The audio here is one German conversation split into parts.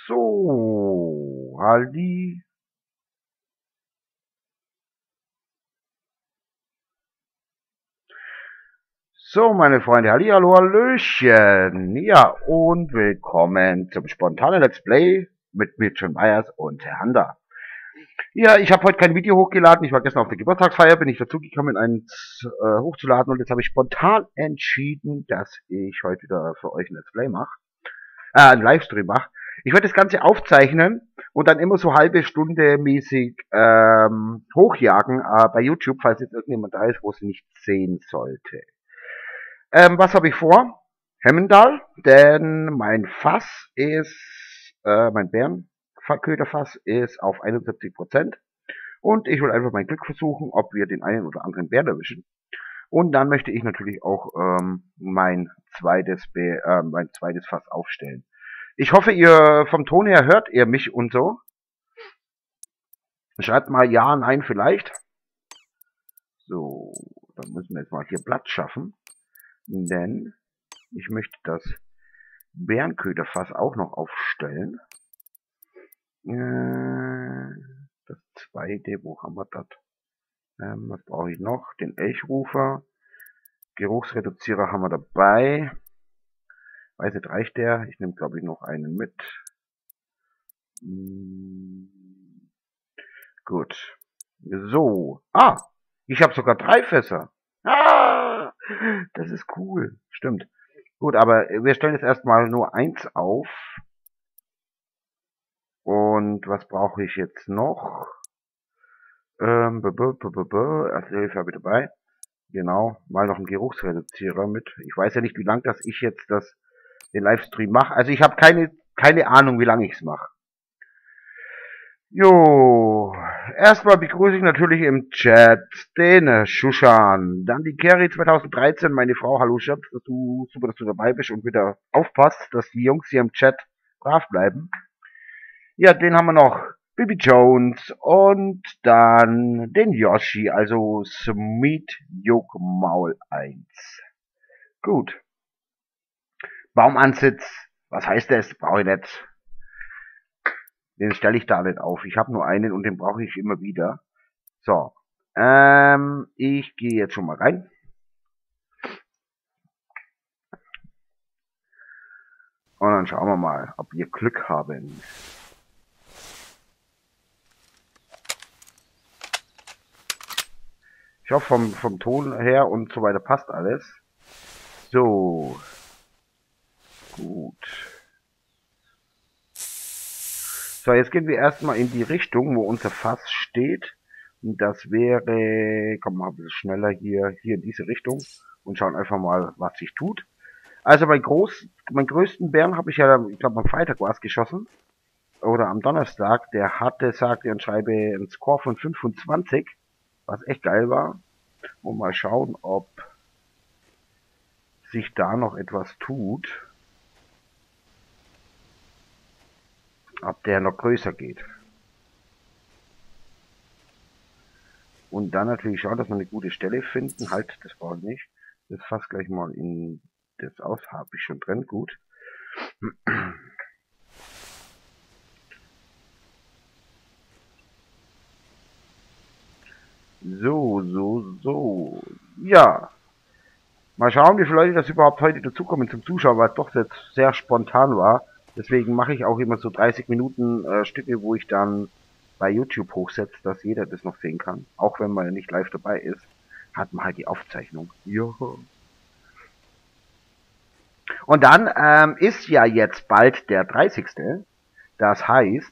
So, Halli. So, meine Freunde, Hallihallo, Hallöchen. Ja, und willkommen zum spontanen Let's Play mit mir, John Myers und Herr Handa. Ja, ich habe heute kein Video hochgeladen. Ich war gestern auf der Geburtstagsfeier, bin ich dazugekommen, eins hochzuladen. Und jetzt habe ich spontan entschieden, dass ich heute wieder für euch ein Let's Play mache. Einen Livestream mache. Ich werde das Ganze aufzeichnen und dann immer so halbe Stunde mäßig hochjagen bei YouTube, falls jetzt irgendjemand da ist, wo es nicht sehen sollte. Was habe ich vor? Hemmendal, denn mein Fass ist, mein Bärenköderfass ist auf 71%. Und ich will einfach mein Glück versuchen, ob wir den einen oder anderen Bären erwischen. Und dann möchte ich natürlich auch mein zweites Fass aufstellen. Ich hoffe, ihr vom Ton her hört ihr mich und so. Schreibt mal ja, nein, vielleicht. So, dann müssen wir jetzt mal hier Platz schaffen. Denn ich möchte das Bärenköderfass auch noch aufstellen. Das zweite, wo haben wir das? Was brauche ich noch? Den Elchrufer. Geruchsreduzierer haben wir dabei. Weiß nicht, reicht der? Ich nehme, glaube ich, noch einen mit. Gut. So. Ah! Ich habe sogar 3 Fässer. Ah! Das ist cool. Stimmt. Gut, aber wir stellen jetzt erstmal nur 1 auf. Und was brauche ich jetzt noch? Erste Hilfe habe ich dabei. Genau, mal noch einen Geruchsreduzierer mit. Ich weiß ja nicht, wie lang das ich jetzt den Livestream mache. Also ich habe keine Ahnung, wie lange ich es mache. Jo, erstmal begrüße ich natürlich im Chat den Shushan, dann die Kerry 2013, meine Frau. Hallo Schatz, super, dass du dabei bist und wieder aufpasst, dass die Jungs hier im Chat brav bleiben. Ja, den haben wir noch. Bibi Jones und dann den Yoshi, also Smeet Maul 1. Gut. Baumansitz, was heißt das? Brauche ich nicht. Den stelle ich da nicht auf. Ich habe nur einen und den brauche ich immer wieder. So. Ich gehe jetzt schon mal rein. Und dann schauen wir mal, ob wir Glück haben. Ich hoffe, vom Ton her und so weiter passt alles. So. Gut. So, jetzt gehen wir erstmal in die Richtung, wo unser Fass steht. Und das wäre, komm mal ein bisschen schneller hier in diese Richtung und schauen einfach mal, was sich tut. Also meinen größten Bären habe ich ja, ich glaube am Freitag war es geschossen. Oder am Donnerstag. Der hatte, sagte und schreibe, einen Score von 25. Was echt geil war. Und mal schauen, ob sich da noch etwas tut. Ob der noch größer geht. Und dann natürlich schauen, dass wir eine gute Stelle finden. Halt, das brauche ich nicht. Das fasst gleich mal in das aus. Habe ich schon drin. Gut. So. Ja. Mal schauen, wie viele Leute das überhaupt heute dazukommen zum Zuschauen, weil es doch jetzt sehr spontan war. Deswegen mache ich auch immer so 30 Minuten Stücke, wo ich dann bei YouTube hochsetze, dass jeder das noch sehen kann. Auch wenn man nicht live dabei ist, hat man halt die Aufzeichnung. Joho. Und dann ist ja jetzt bald der 30. Das heißt,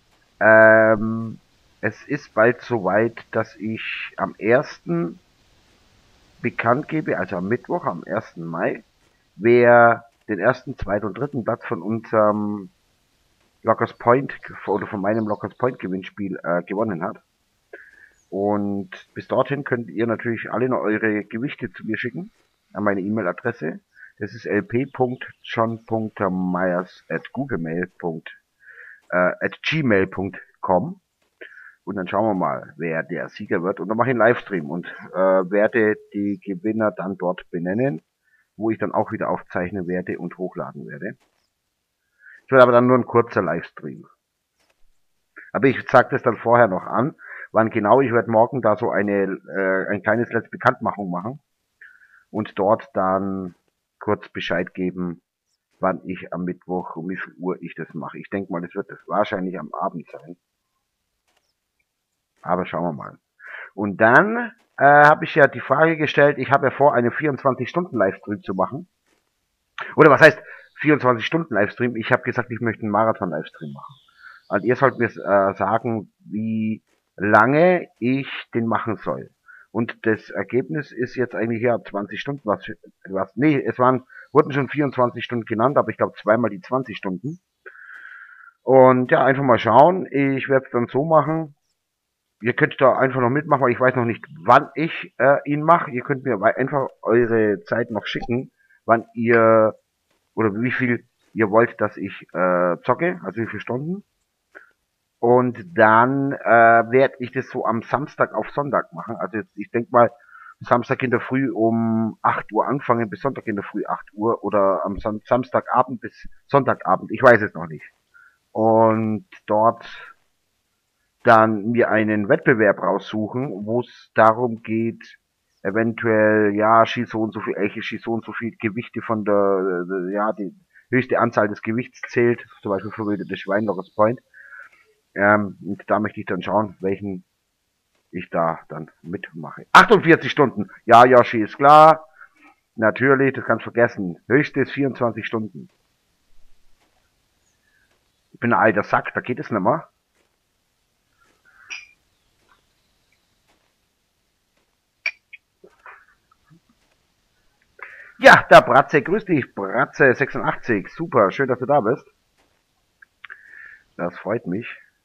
es ist bald soweit, dass ich am 1. bekannt gebe, also am Mittwoch, am 1. Mai, wer den 1., 2. und 3. Platz von unserem Lockers Point oder von meinem Lockers Point Gewinnspiel gewonnen hat. Und bis dorthin könnt ihr natürlich alle noch eure Gewichte zu mir schicken an meine E-Mail-Adresse. Das ist lp.john.myers@gmail.com. Und dann schauen wir mal, wer der Sieger wird. Und dann mache ich einen Livestream und werde die Gewinner dann dort benennen, wo ich dann auch wieder aufzeichnen werde und hochladen werde. Es wird aber dann nur ein kurzer Livestream. Aber ich sage das dann vorher noch an, wann genau. Ich werde morgen da so ein kleines Let's Bekanntmachung machen und dort dann kurz Bescheid geben, wann ich am Mittwoch, um wie viel Uhr ich das mache. Ich denke mal, das wird das wahrscheinlich am Abend sein. Aber schauen wir mal. Und dann habe ich ja die Frage gestellt, ich habe ja vor, einen 24-Stunden-Livestream zu machen. Oder was heißt 24-Stunden-Livestream? Ich habe gesagt, ich möchte einen Marathon-Livestream machen. Und ihr sollt mir sagen, wie lange ich den machen soll. Und das Ergebnis ist jetzt eigentlich ja 20 Stunden, nee, wurden schon 24 Stunden genannt, aber ich glaube zweimal die 20 Stunden. Und ja, einfach mal schauen. Ich werde es dann so machen. Ihr könnt da einfach noch mitmachen, weil ich weiß noch nicht, wann ich ihn mache. Ihr könnt mir einfach eure Zeit noch schicken, wann ihr oder wie viel ihr wollt, dass ich zocke, also wie viele Stunden. Und dann werde ich das so am Samstag auf Sonntag machen. Also jetzt, ich denke mal, Samstag in der Früh um 8 Uhr anfangen bis Sonntag in der Früh 8 Uhr oder am Samstagabend bis Sonntagabend. Ich weiß es noch nicht. Und dort dann mir einen Wettbewerb raussuchen, wo es darum geht, eventuell, ja, schieß so und so viel Elche, schieß so und so viel Gewichte von ja, die höchste Anzahl des Gewichts zählt, zum Beispiel verwilderte Schwein, Lockers Point. Und da möchte ich dann schauen, welchen ich da dann mitmache. 48 Stunden. Ja, Yoshi, ist klar. Natürlich, das kannst du vergessen. Höchstes 24 Stunden. Ich bin ein alter Sack, da geht es nicht mehr. Ja, der Bratze, grüß dich, Bratze86. Super, schön, dass du da bist. Das freut mich.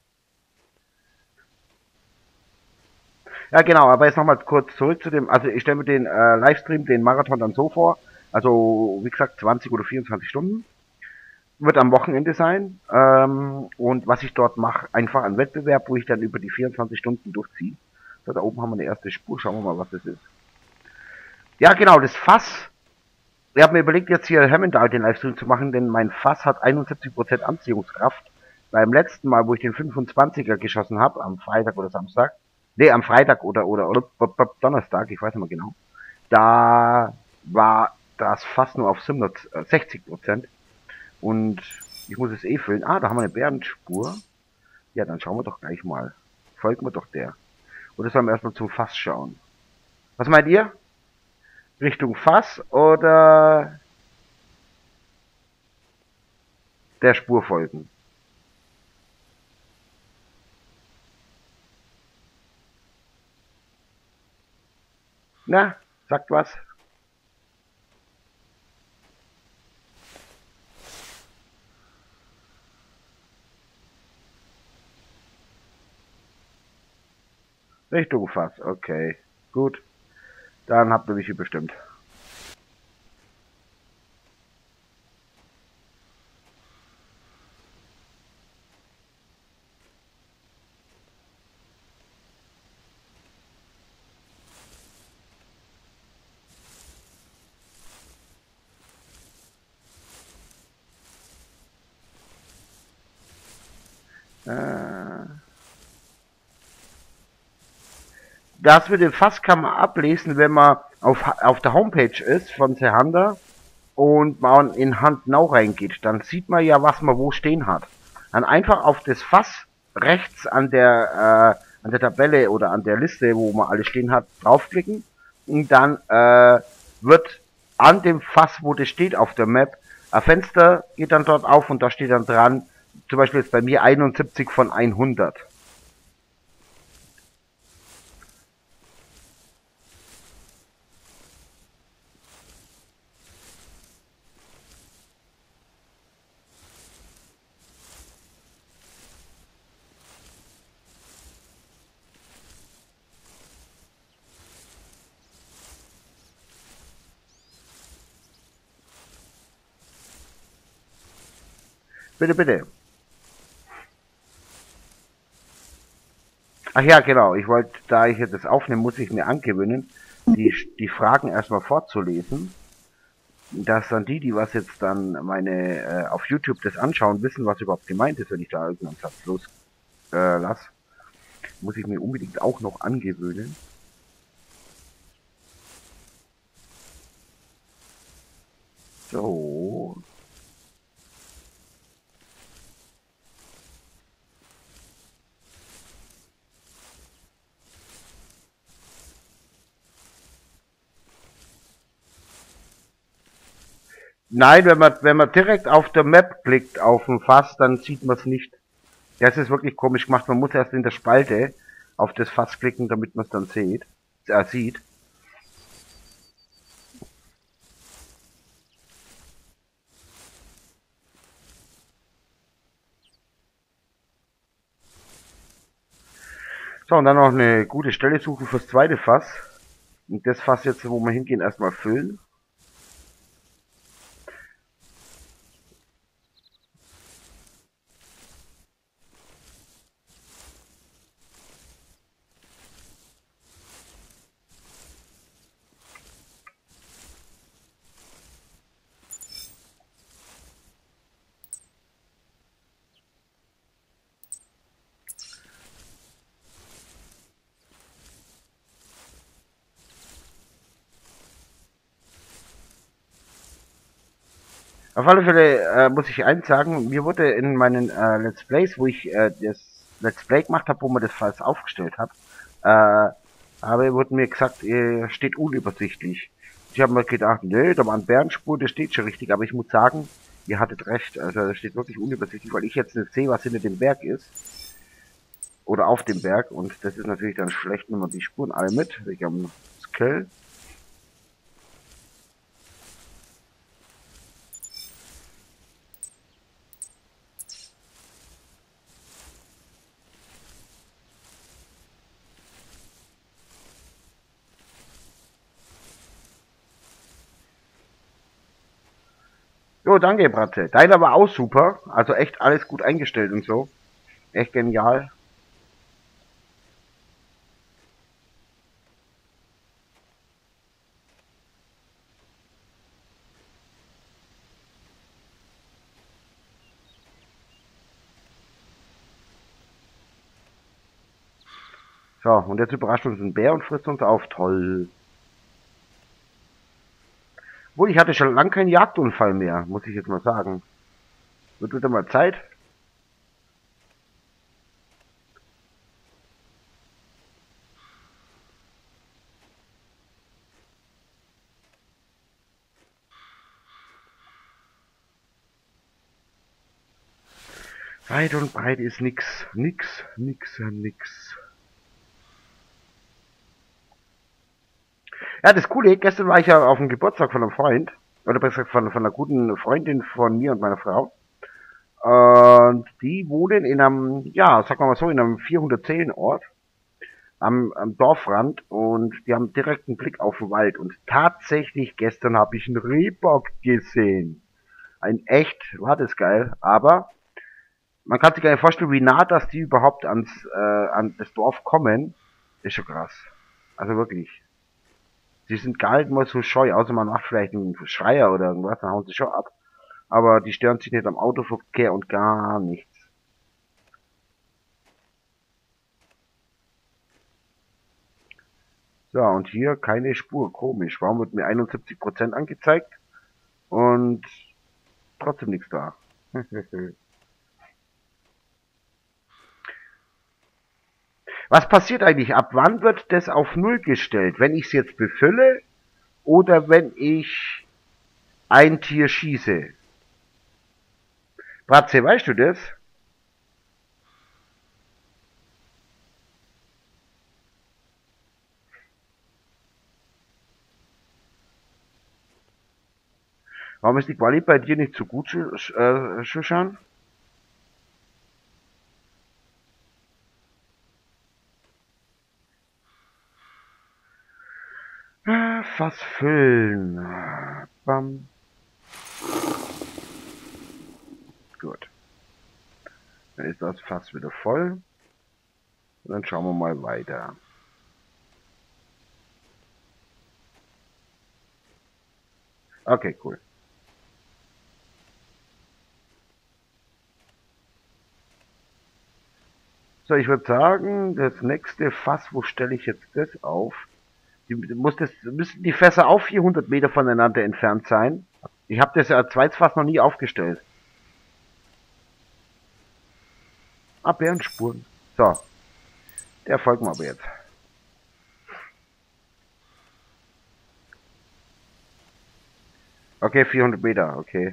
Ja, genau, aber jetzt nochmal kurz zurück zu dem, also ich stelle mir den Livestream, den Marathon dann so vor, also wie gesagt 20 oder 24 Stunden, wird am Wochenende sein und was ich dort mache, einfach ein Wettbewerb, wo ich dann über die 24 Stunden durchziehe. So, da oben haben wir eine erste Spur, schauen wir mal, was das ist. Ja, genau, das Fass. Ich habe mir überlegt, jetzt hier Hammondal den Livestream zu machen, denn mein Fass hat 71% Anziehungskraft. Beim letzten Mal, wo ich den 25er geschossen habe, am Freitag oder Samstag, nee, am Freitag oder Donnerstag, ich weiß nicht mehr genau, da war das Fass nur auf 60%. Und ich muss es eh füllen. Ah, da haben wir eine Bärenspur. Ja, dann schauen wir doch gleich mal. Folgen wir doch der. Oder sollen wir erstmal zum Fass schauen? Was meint ihr? Richtung Fass oder der Spur folgen? Na, sagt was? Richtung Fass, okay. Gut. Dann habt ihr mich bestimmt. Das mit dem Fass kann man ablesen, wenn man auf der Homepage ist von Sehanda und man in Hand Now reingeht. Dann sieht man ja, was man wo stehen hat. Dann einfach auf das Fass rechts an der Tabelle oder an der Liste, wo man alles stehen hat, draufklicken. Und dann wird an dem Fass, wo das steht auf der Map, ein Fenster geht dann dort auf und da steht dann dran, zum Beispiel jetzt bei mir 71 von 100. Bitte, bitte. Ach ja, genau. Ich wollte, da ich jetzt das aufnehme, muss ich mir angewöhnen, die Fragen erstmal vorzulesen. dass dann die was jetzt dann meine auf YouTube das anschauen, wissen, was überhaupt gemeint ist, wenn ich da irgendeinen Satz los lass. Muss ich mir unbedingt auch noch angewöhnen. So. Nein, wenn man direkt auf der Map klickt auf ein Fass, dann sieht man es nicht. Das ist wirklich komisch gemacht. Man muss erst in der Spalte auf das Fass klicken, damit man es dann sieht. So, und dann noch eine gute Stelle suchen fürs zweite Fass. Und das Fass jetzt, wo wir hingehen, erstmal füllen. Auf alle Fälle muss ich eins sagen, mir wurde in meinen Let's Plays, wo ich das Let's Play gemacht habe, wo man das Fass aufgestellt hat, wurde mir gesagt, steht unübersichtlich. Ich habe mir gedacht, nee, da war eine Bärenspur, das steht schon richtig, aber ich muss sagen, ihr hattet recht, also das steht wirklich unübersichtlich, weil ich jetzt nicht sehe, was hinter dem Berg ist. Oder auf dem Berg, und das ist natürlich dann schlecht, wenn man die Spuren alle mit, ich am Skill. Jo, danke, Bratze. Deiner war auch super. Also echt alles gut eingestellt und so. Echt genial. So, und jetzt überrascht uns ein Bär und frisst uns auf. Toll. Wohl, ich hatte schon lange keinen Jagdunfall mehr, muss ich jetzt mal sagen. Wird wieder mal Zeit. Weit und breit ist nix. Nix, nix, ja nix. Ja, das Coole, gestern war ich ja auf dem Geburtstag von einem Freund. Oder besser gesagt von einer guten Freundin von mir und meiner Frau. Und die wohnen in einem, ja, sagen wir mal so, in einem 410-Ort. Am Dorfrand, und die haben direkt einen Blick auf den Wald, und tatsächlich gestern habe ich einen Rehbock gesehen. Ein echt, war das geil, aber man kann sich gar nicht vorstellen, wie nah dass die überhaupt an das Dorf kommen. Ist schon krass. Also wirklich. Die sind gar nicht mal so scheu, außer man macht vielleicht einen Schreier oder irgendwas, dann hauen sie schon ab. Aber die stören sich nicht am Autoverkehr und gar nichts. So, und hier keine Spur. Komisch. Warum wird mir 71% angezeigt und trotzdem nichts da? Was passiert eigentlich? Ab wann wird das auf Null gestellt? Wenn ich es jetzt befülle oder wenn ich ein Tier schieße? Bratze, weißt du das? Warum ist die Quali bei dir nicht so gut, Shushan? Fass füllen. Bam. Gut. Dann ist das Fass wieder voll. Und dann schauen wir mal weiter. Okay, cool. So, ich würde sagen, das nächste Fass, wo stelle ich jetzt das auf? Müssen die Fässer auch 400 Meter voneinander entfernt sein? Ich habe das als zweites Fass noch nie aufgestellt. Ah, Bärenspuren. So, der folgt mir aber jetzt. Okay, 400 Meter, okay.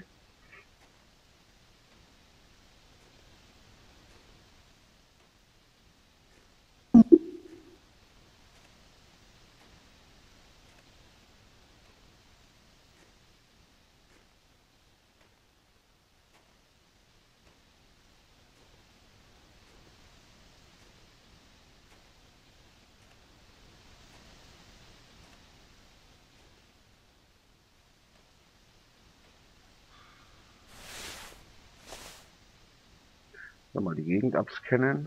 Nochmal die Gegend abscannen.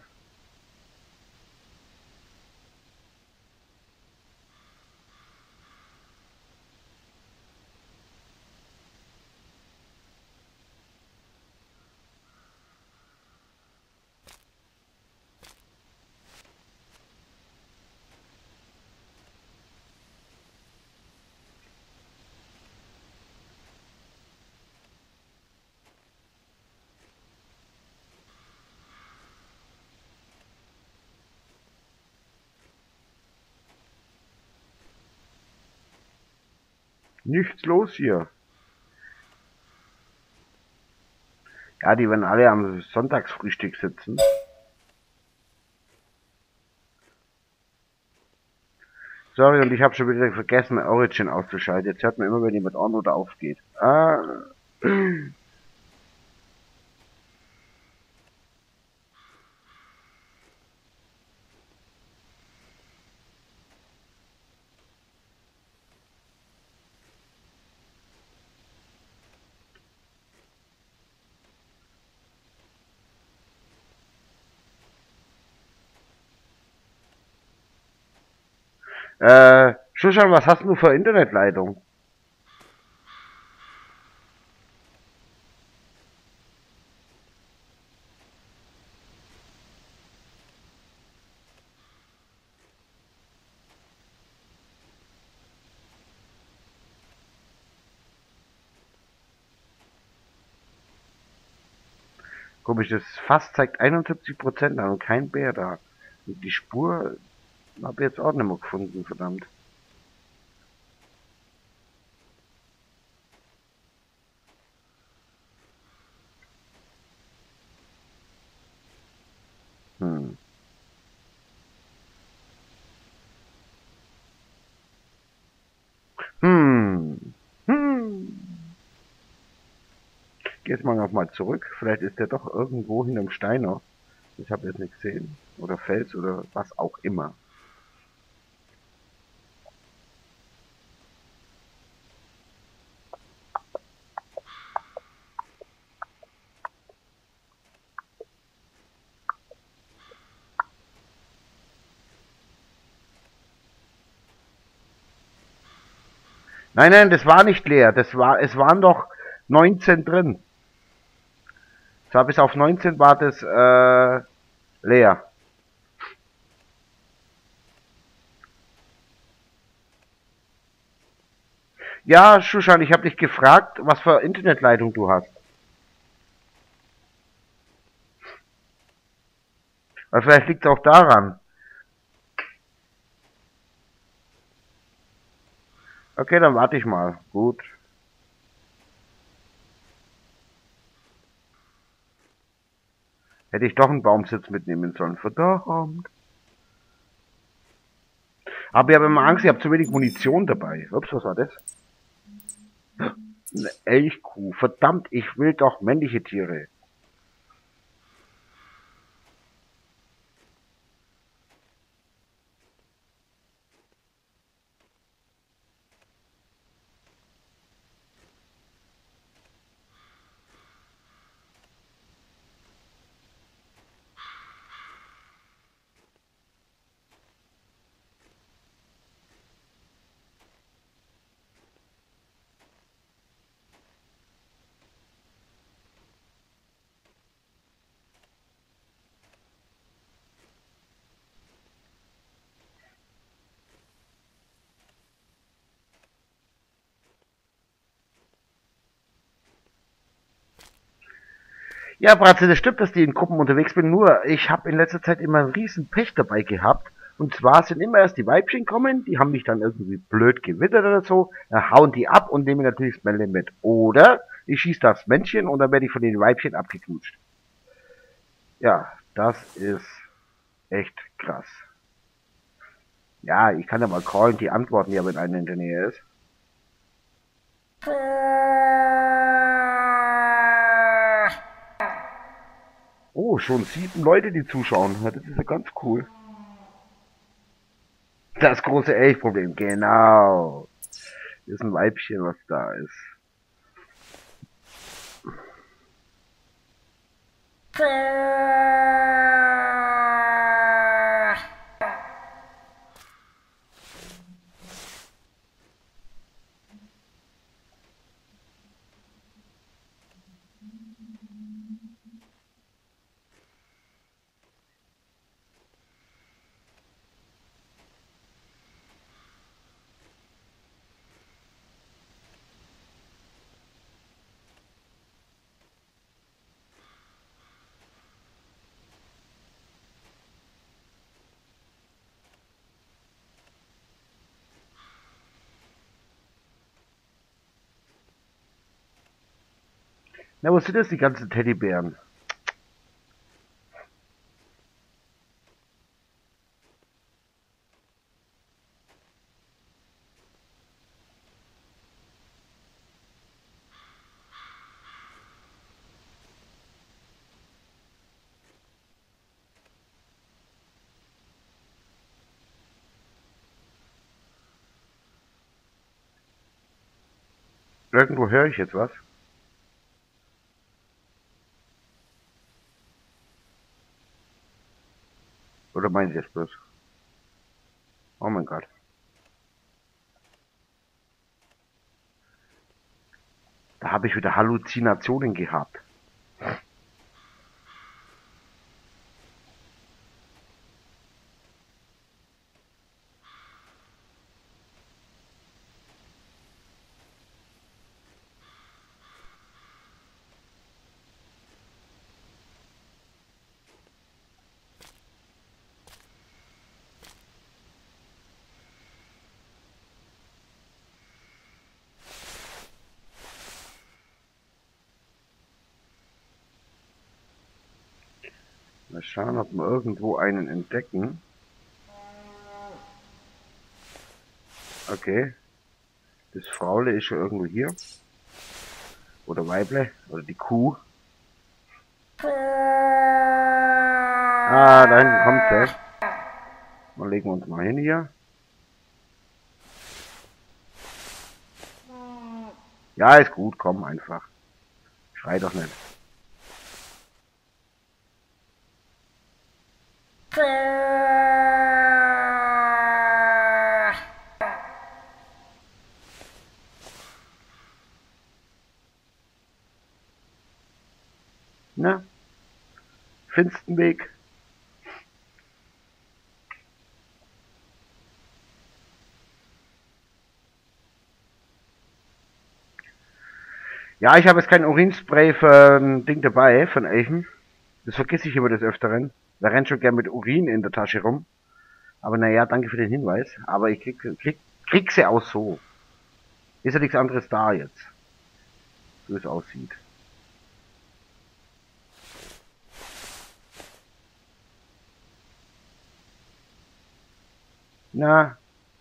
Nichts los hier. Ja, die werden alle am Sonntagsfrühstück sitzen. Sorry, und ich habe schon wieder vergessen, Origin auszuschalten. Jetzt hört man immer, wenn jemand on oder aufgeht. Ah. Shushan, was hast du für Internetleitung? Komisch, das Fass zeigt 71% an und kein Bär da. Und die Spur habe ich jetzt auch nicht mehr gefunden, verdammt. Hm. Hm. Hm. Geh jetzt mal nochmal zurück. Vielleicht ist der doch irgendwo hinterm Stein noch. Ich habe jetzt nicht gesehen. Oder Fels oder was auch immer. Nein, nein, das war nicht leer. Es waren doch 19 drin. Es war bis auf 19 war das leer. Ja, Shushan, ich habe dich gefragt, was für Internetleitung du hast. Weil vielleicht liegt es auch daran. Okay, dann warte ich mal. Gut. Hätte ich doch einen Baumsitz mitnehmen sollen. Verdammt. Aber ich habe immer Angst, ich habe zu wenig Munition dabei. Ups, was war das? Eine Elchkuh. Verdammt, ich will doch männliche Tiere. Ja, Bratze, das stimmt, dass die in Gruppen unterwegs bin, nur ich habe in letzter Zeit immer einen riesen Pech dabei gehabt. Und zwar sind immer erst die Weibchen kommen, die haben mich dann irgendwie blöd gewittert oder so, dann hauen die ab und nehmen natürlich das Männchen mit. Oder ich schieße das Männchen und dann werde ich von den Weibchen abgeknutscht. Ja, das ist echt krass. Ja, ich kann ja mal callen, die antworten ja, wenn einer in der Nähe ist. Oh, schon 7 Leute, die zuschauen. Ja, das ist ja ganz cool. Das große Elchproblem, genau. Hier ist ein Weibchen, was da ist. Na, wo sind jetzt die ganzen Teddybären? Irgendwo höre ich jetzt was. Oder meinen Sie es bloß? Oh mein Gott. Da habe ich wieder Halluzinationen gehabt. Mal schauen, ob wir irgendwo einen entdecken. Okay. Das Fraule ist schon irgendwo hier. Oder Weible. Oder die Kuh. Ah, da hinten kommt sie. Mal legen wir uns mal hin hier. Ja, ist gut, komm einfach. Schrei doch nicht. Na, Finstenweg. Ja, ich habe jetzt kein Urinspray für ein Ding dabei, von Elchen. Das vergesse ich immer des Öfteren. Da rennt schon gern mit Urin in der Tasche rum. Aber naja, danke für den Hinweis. Aber ich krieg sie auch so. Ist ja nichts anderes da jetzt. So es aussieht. Na.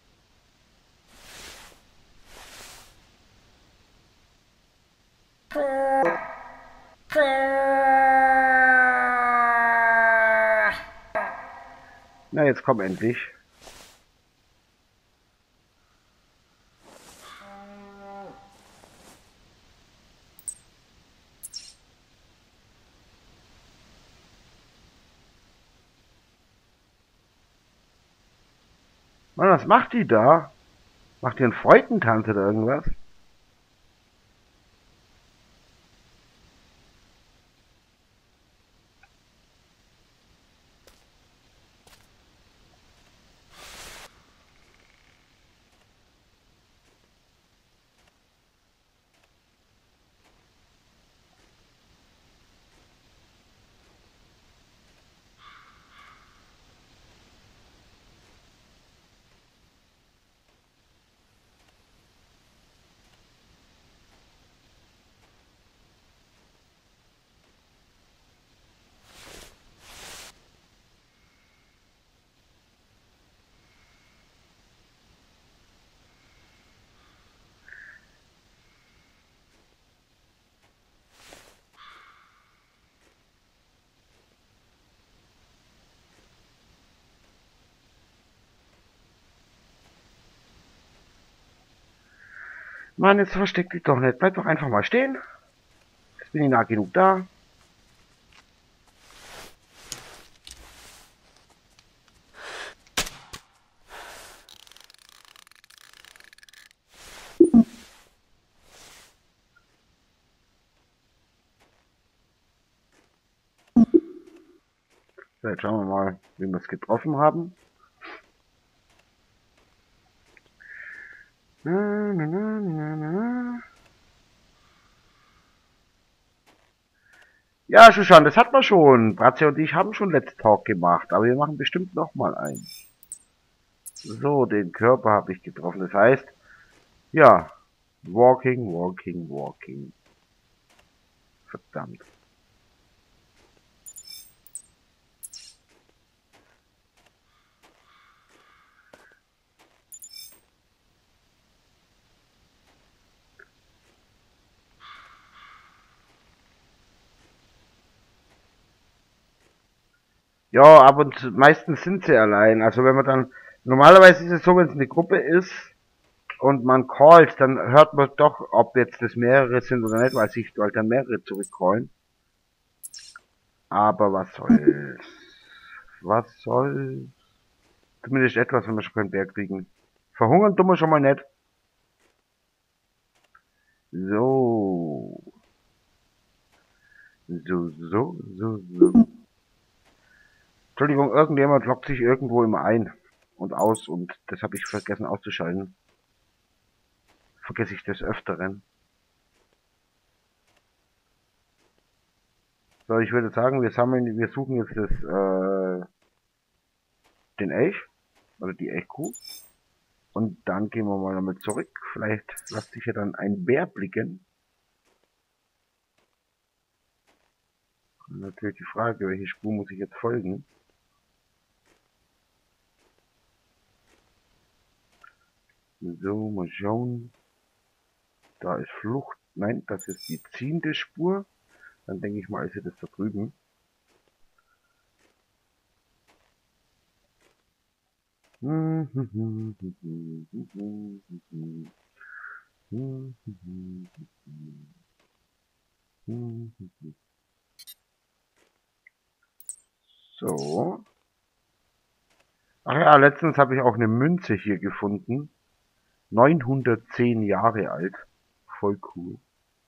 Na, jetzt komm endlich. Mann, was macht die da? Macht die einen Freudentanz oder irgendwas? Mann, jetzt versteck dich doch nicht. Bleib doch einfach mal stehen. Jetzt bin ich nah genug da. So, jetzt schauen wir mal, wie wir es getroffen haben. Na, na, na, na, na, na. Ja, Shushan, das hat man schon. Bratze und ich haben schon Let's Talk gemacht, aber wir machen bestimmt nochmal ein. So, den Körper habe ich getroffen. Das heißt, ja, walking, walking, walking. Verdammt. Ja, aber meistens sind sie allein. Also wenn man dann, normalerweise ist es so, wenn es eine Gruppe ist und man callt, dann hört man doch, ob jetzt das mehrere sind oder nicht, weil sich halt dann mehrere zurückcallen. Aber was soll's? Was soll's? Zumindest etwas, wenn wir schon keinen Berg kriegen. Verhungern tun wir schon mal nicht. So. So. Entschuldigung, irgendjemand loggt sich irgendwo immer ein und aus und das habe ich vergessen auszuschalten. Vergesse ich des Öfteren. So, ich würde sagen, wir suchen jetzt den Elch oder die Elchkuh und dann gehen wir mal damit zurück. Vielleicht lässt sich ja dann ein Bär blicken. Und natürlich die Frage, welche Spur muss ich jetzt folgen? So, mal schauen. Da ist Flucht. Nein, das ist die ziehende Spur. Dann denke ich mal, ist sie das da drüben. So. Ach ja, letztens habe ich auch eine Münze hier gefunden. 910 Jahre alt. Voll cool.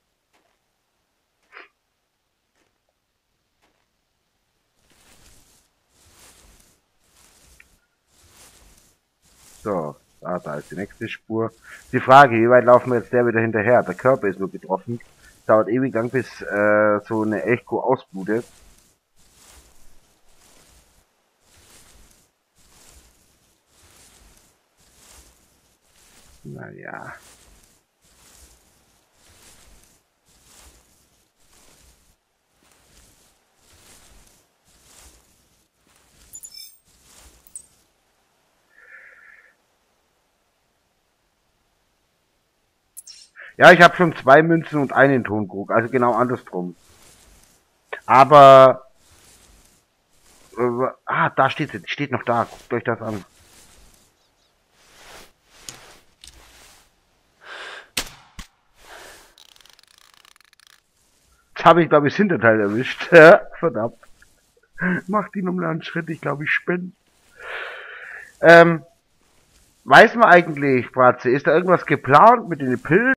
So, da ist die nächste Spur. Die Frage, wie weit laufen wir jetzt der wieder hinterher? Der Körper ist nur getroffen. Dauert ewig lang, bis so eine Elchkuh ausblutet. Naja. Ja, ich habe schon 2 Münzen und einen Tonkrug, also genau andersrum. Aber, da steht sie, steht noch da, guckt euch das an. Jetzt habe ich, glaube ich, das Hinterteil erwischt. Verdammt. Macht ihn um einen Schritt, ich glaube, ich spinne. Weiß man eigentlich, Bratze, ist da irgendwas geplant mit den Pilzen?